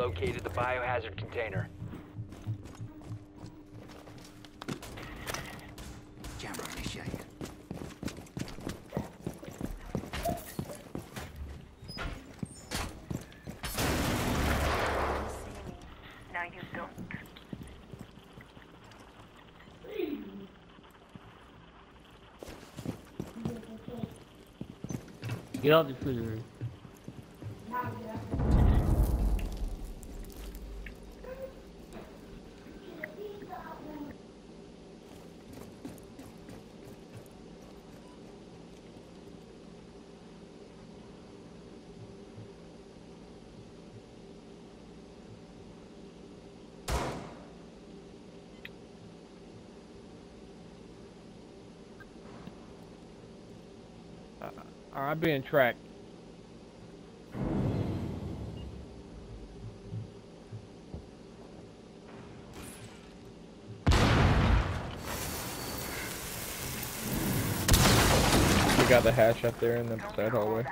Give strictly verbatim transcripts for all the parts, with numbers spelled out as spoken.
located the biohazard container. Camera initiated. Now you don't. Get out the refrigerator. Uh, I'm being tracked. We got the hatch up there in the side hallway.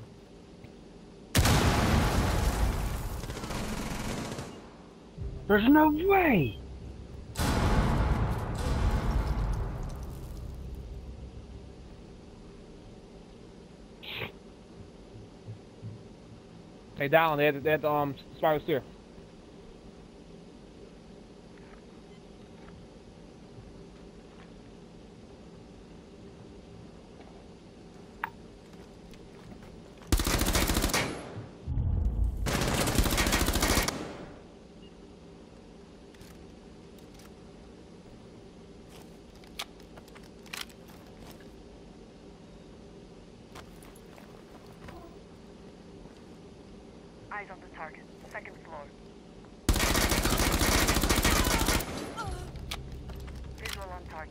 There's no way! Hey, down. They had, they had the um, spiral steer. Eyes on the target. Second floor. Visual on target.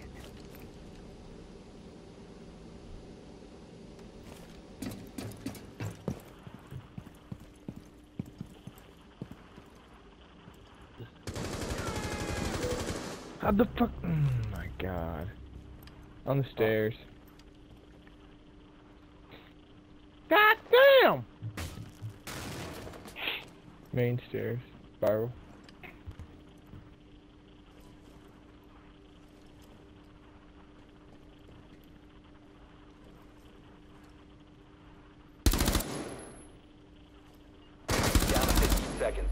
How the fuck? Oh my god. On the stairs. God damn! Main stairs. Spiral. Down to fifteen seconds.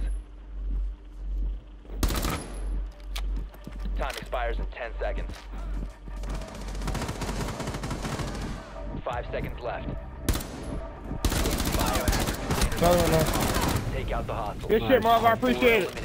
Time expires in ten seconds. Five seconds left. Biohazard container. No, no, no. Take out the hostile. Good shit, Marv. I appreciate it.